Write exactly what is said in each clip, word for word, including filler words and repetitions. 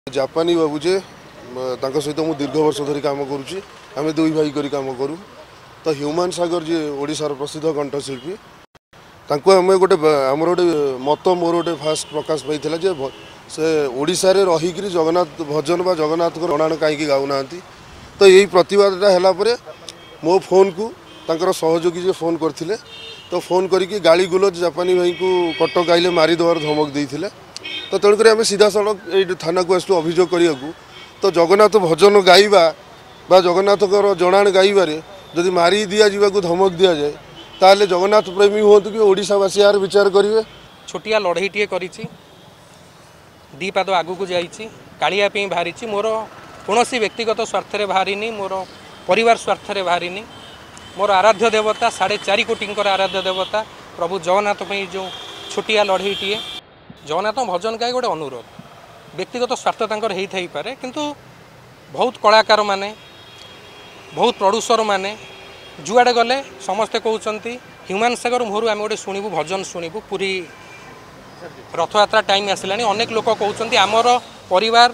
जापानी बाबूजे सहित मुझे दीर्घ वर्ष धरी कम करुँची आम दुई भाई कर कम करूँ तो ह्यूमान सागर जी ओडिशार प्रसिद्ध कंठशिल्पी आम गोटे आमर गोटे मत मोर गोटे फास्ट प्रकाश पाई जे से ओडिशा रे रहीकि जगन्नाथ भजन बा जगन्नाथ जनाण कहीं गाऊना तो यही प्रतिवादटा है मो फोन को तांकर सहयोगी जे फोन करथिले तो फोन करिकी गाली गुलज जापानी भाई को कटक आइले मारिदेवार धमक देते तो तेणुक आम सीधा सड़क ये थाना को आसू अभियोग करिया तो जगन्नाथ भजन गाइबा बा जगन्नाथ जनाण गाइबारे जदि मारी दिया जावाक धमक दि जाए ताले जगन्नाथ प्रेमी हूँ कि ओडिशावासी यार विचार करेंगे। छोटिया लड़ईटे कर दी पाद आगू को जाइए कालिया बाहरी मोर कौन व्यक्तिगत स्वार्थ बाहरी मोर परिवार स्वार्थ बाहरी मोर आराध्य देवता साढ़े चार कोटी आराध्य देवता प्रभु जगन्नाथ जो छोटिया लड़ईटे जगन्नाथ भजन गाए गोटे अनुरोध व्यक्तिगत स्वार्थ तंकर होता ही पारे किंतु बहुत कलाकार माने बहुत प्रोड्यूसर माने जुआड़े गले समस्ते कहते ह्यूमान सागर मुहर आम गोटे शुणु भजन शुणु पूरी रथयात्रा टाइम आसला अनेक लोक कहते आमर परिवार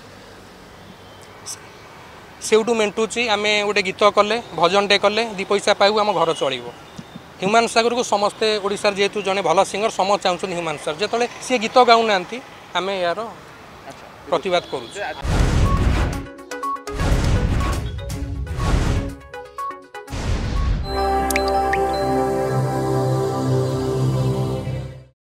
सेउटू मेंटुची आम गोटे गीत कले भजन टे कले दी पैसा पाइबू आम घर चलो ह्यूमान सागर को समस्ते ओडिशार जेहेतु जड़े भल सिंगर समस्त चाहते ह्यूमान सागर जो सी गीत गाऊना आम यार प्रतिवाद करूँ।